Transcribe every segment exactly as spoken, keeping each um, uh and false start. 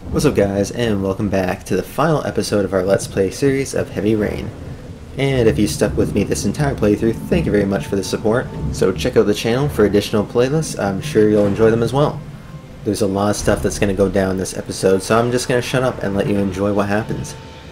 What's up guys, and welcome back to the final episode of our Let's Play series of Heavy Rain. And if you stuck with me this entire playthrough, thank you very much for the support. So check out the channel for additional playlists, I'm sure you'll enjoy them as well. There's a lot of stuff that's going to go down this episode, so I'm just going to shut up and let you enjoy what happens.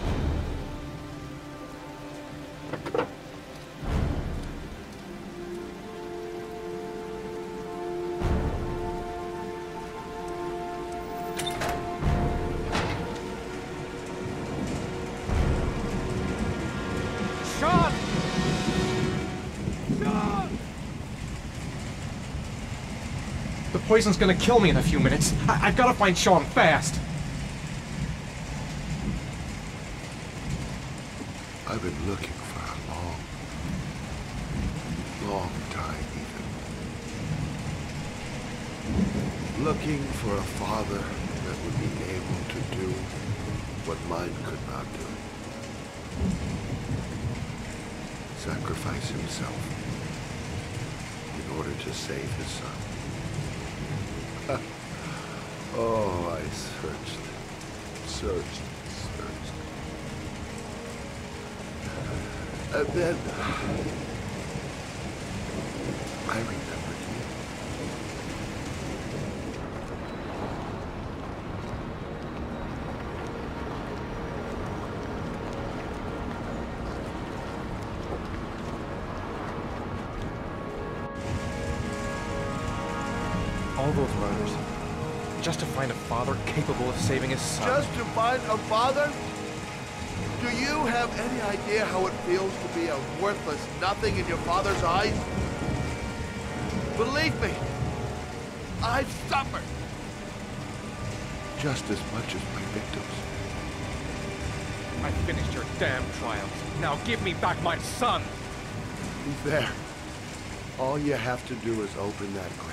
The poison's gonna kill me in a few minutes. I I've gotta find Sean fast. I've been looking for a long, long time even. Looking for a father that would be able to do what mine could not do. Sacrifice himself in order to save his son. Oh, I searched, searched, searched. And then I remembered you. All those murders. Just to find a father capable of saving his son. Just to find a father? Do you have any idea how it feels to be a worthless nothing in your father's eyes? Believe me, I've suffered just as much as my victims. I finished your damn trials. Now give me back my son! He's there. All you have to do is open that grave.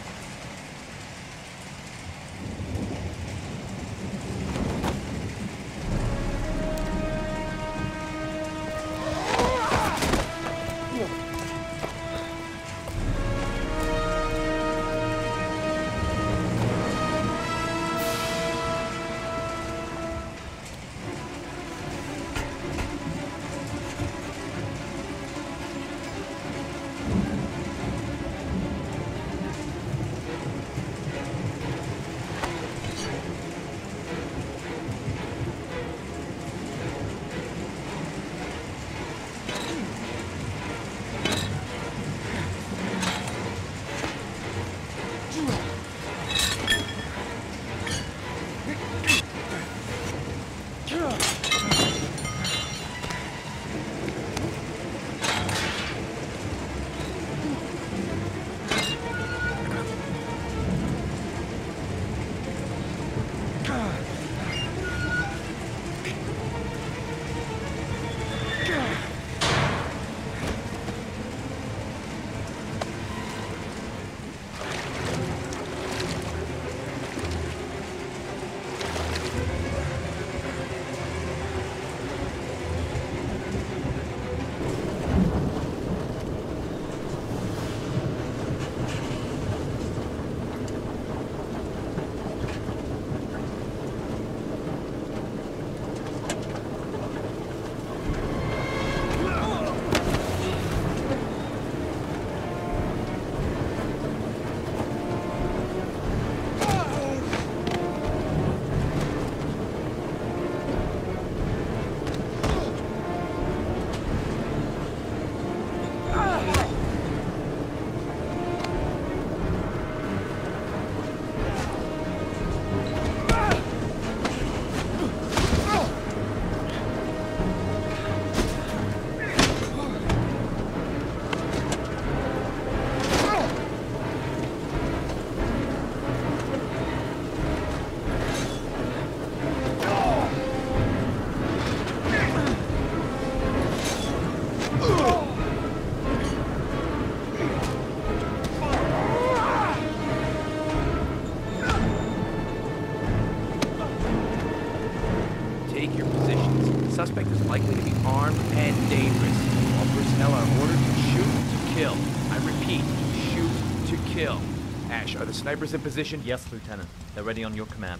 Suspect is likely to be armed and dangerous. All personnel are ordered to shoot to kill. I repeat, shoot to kill. Ash, are the snipers in position? Yes, Lieutenant. They're ready on your command.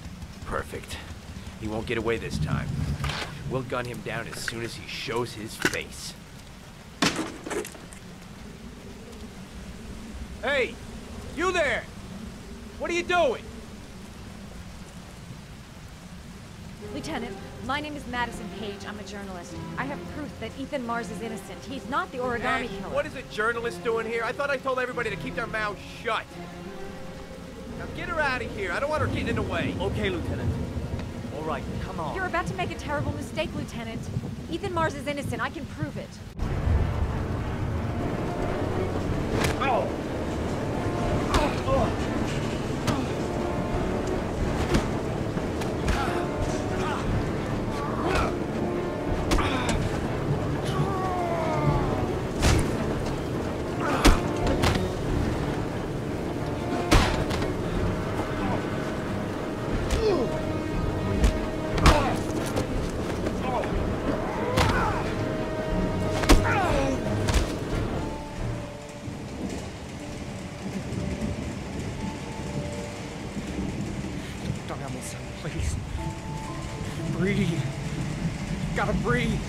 Perfect. He won't get away this time. We'll gun him down as soon as he shows his face. Hey! You there! What are you doing? Lieutenant, my name is Madison Page. I'm a journalist. I have proof that Ethan Mars is innocent. He's not the origami Ash, killer. what is a journalist doing here? I thought I told everybody to keep their mouths shut. Now get her out of here. I don't want her getting in the way. Okay, Lieutenant. All right, come on. You're about to make a terrible mistake, Lieutenant. Ethan Mars is innocent. I can prove it. Oh! Oh! Don't have me, son, please. Breathe. You gotta breathe.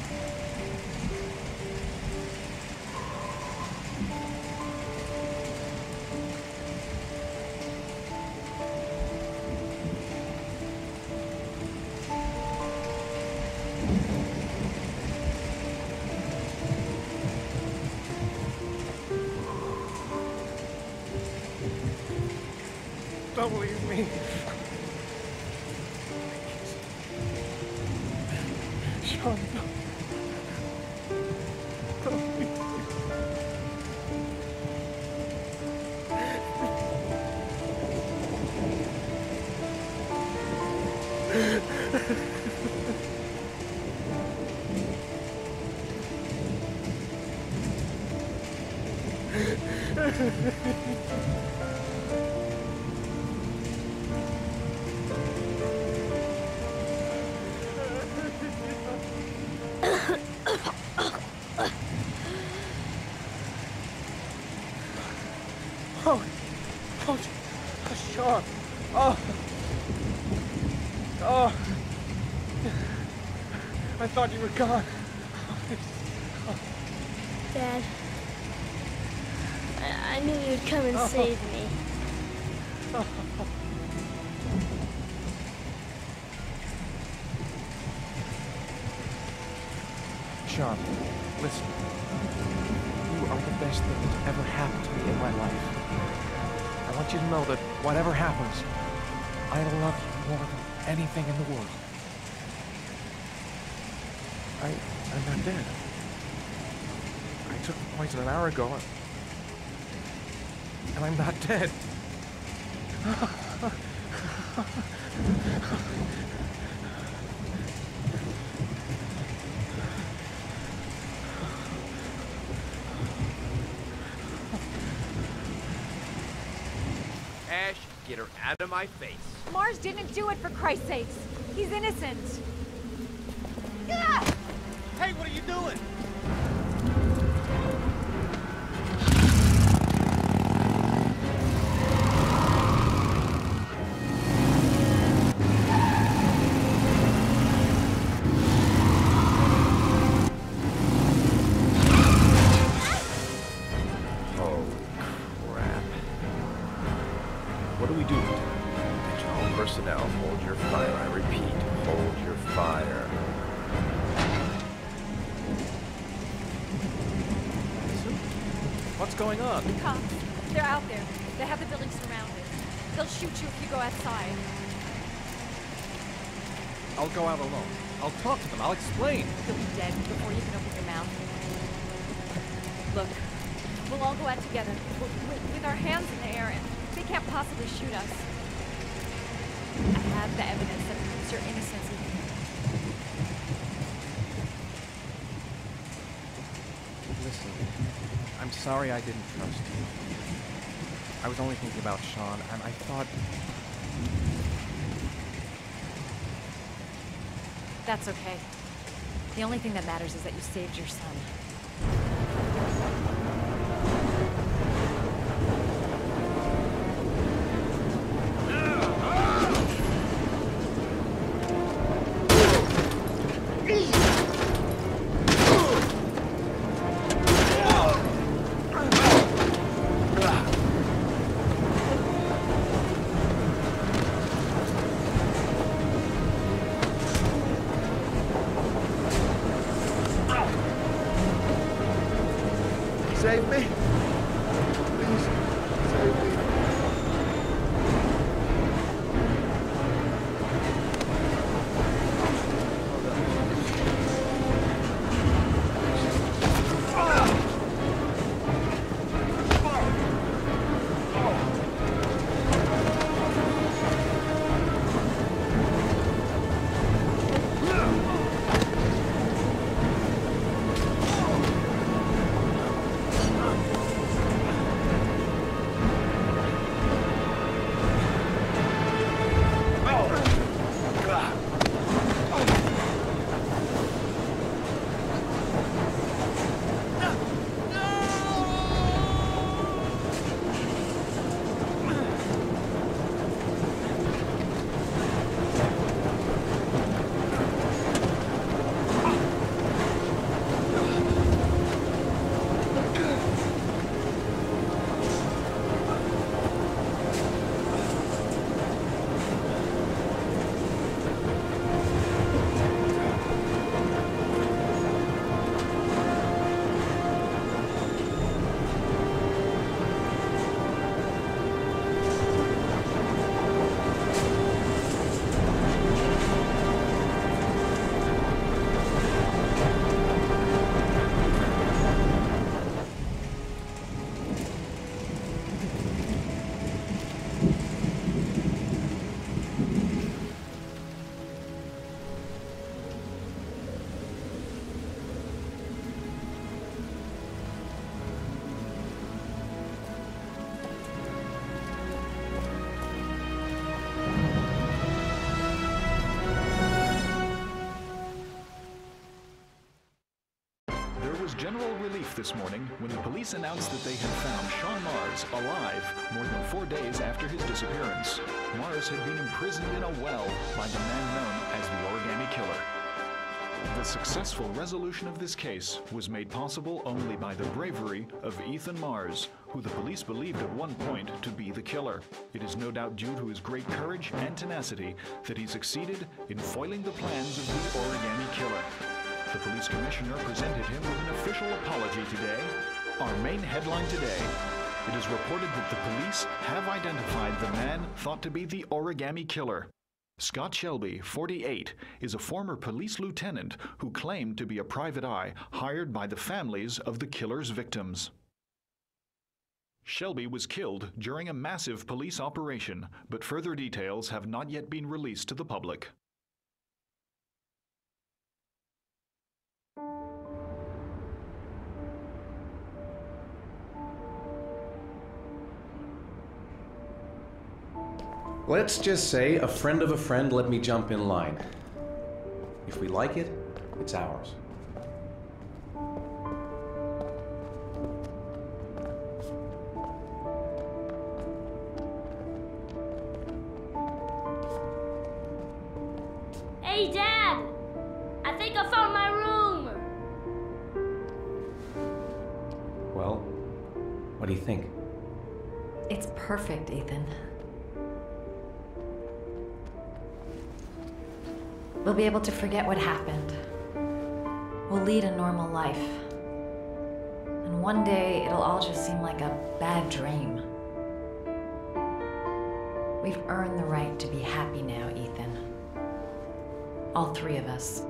Don't leave me. Sean, no. Don't leave me. Oh, oh, oh, Sean. Oh, oh. I thought you were gone. Dad, I, I knew you'd come and Oh. save me. Sean, listen. You are the best thing that's ever happened to me in my life. I want you to know that whatever happens, I love you more than anything in the world. I, I'm not dead. I took the poison an hour ago, and I'm not dead. Ash, get her out of my face. Mars didn't do it, for Christ's sakes. He's innocent. Ah! Hey, what are you doing? What do we do? Attention all personnel, hold your fire. I repeat, hold your fire. What's going on? The cops. They're out there. They have the building surrounded. They'll shoot you if you go outside. I'll go out alone. I'll talk to them. I'll explain. You'll be dead before you can open your mouth. Look, we'll all go out together, with, with, with our hands in the air, and they can't possibly shoot us. I have the evidence that proves your innocence. Listen, I'm sorry I didn't trust you. I was only thinking about Sean, and I thought... That's okay. The only thing that matters is that you saved your son. save me? Please, save me. General relief this morning when the police announced that they had found Sean Mars alive more than four days after his disappearance. Mars had been imprisoned in a well by the man known as the Origami Killer. The successful resolution of this case was made possible only by the bravery of Ethan Mars, who the police believed at one point to be the killer. It is no doubt due to his great courage and tenacity that he succeeded in foiling the plans of the Origami Killer. The police commissioner presented him with an official apology today. Our main headline today: it is reported that the police have identified the man thought to be the Origami Killer. Scott Shelby, forty-eight, is a former police lieutenant who claimed to be a private eye hired by the families of the killer's victims. Shelby was killed during a massive police operation, but further details have not yet been released to the public. Let's just say a friend of a friend let me jump in line. If we like it, it's ours. Hey, Dad! I think I found my room! Well, what do you think? It's perfect, Ethan. We'll be able to forget what happened. We'll lead a normal life. And one day, it'll all just seem like a bad dream. We've earned the right to be happy now, Ethan. All three of us.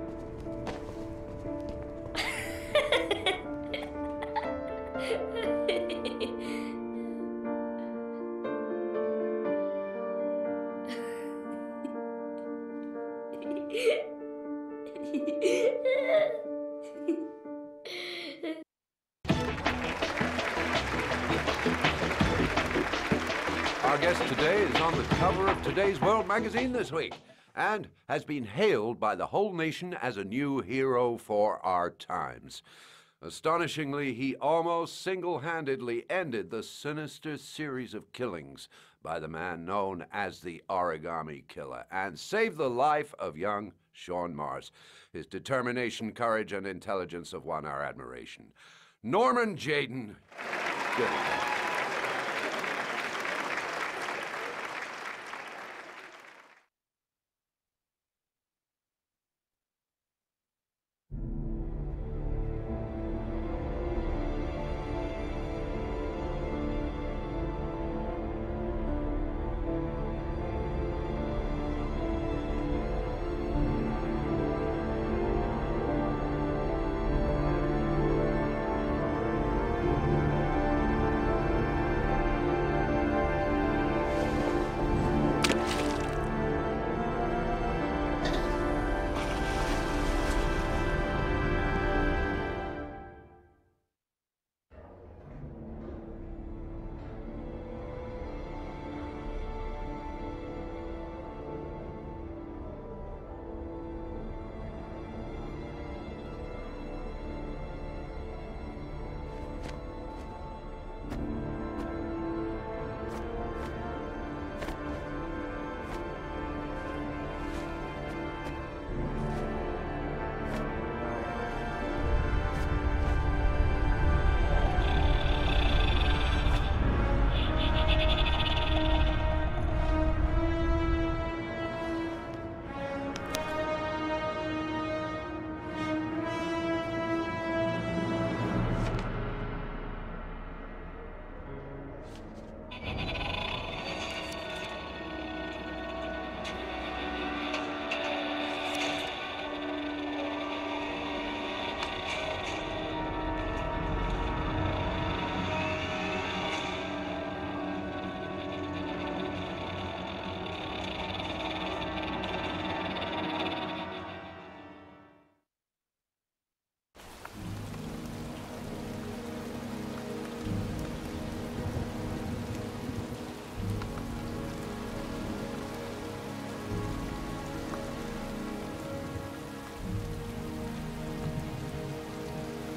Our guest today is on the cover of Today's World magazine this week and has been hailed by the whole nation as a new hero for our times. Astonishingly, he almost single-handedly ended the sinister series of killings by the man known as the Origami Killer and saved the life of young Sean Mars. His determination, courage, and intelligence have won our admiration. Norman Jayden. Good.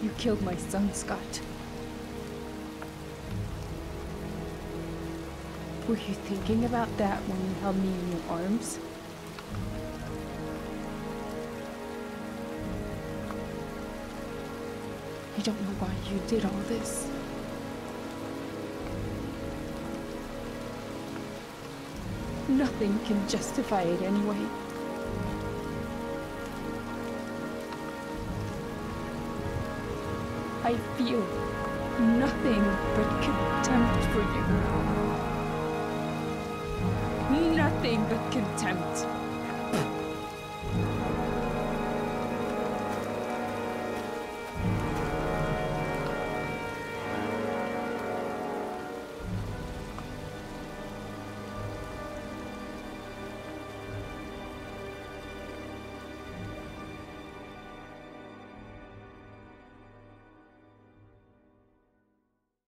You killed my son, Scott. Were you thinking about that when you held me in your arms? You don't know why you did all this. Nothing can justify it anyway. I feel nothing but contempt for you. Nothing but contempt.